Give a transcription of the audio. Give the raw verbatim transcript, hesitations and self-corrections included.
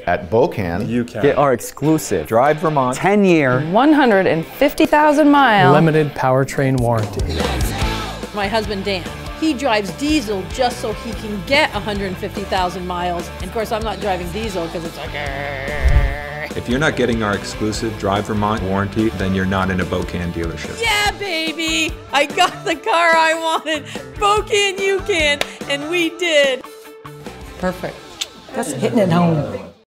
at Bokan, you can get our exclusive Drive Vermont ten year, one hundred fifty thousand mile limited powertrain warranty. My husband Dan, he drives diesel just so he can get one hundred fifty thousand miles. And of course, I'm not driving diesel because it's like, Argh. If you're not getting our exclusive Drive Vermont warranty, then you're not in a Bokan dealership. Yeah, baby, I got the car I wanted. Bokan, you can, and we did. Perfect. That's hitting it home.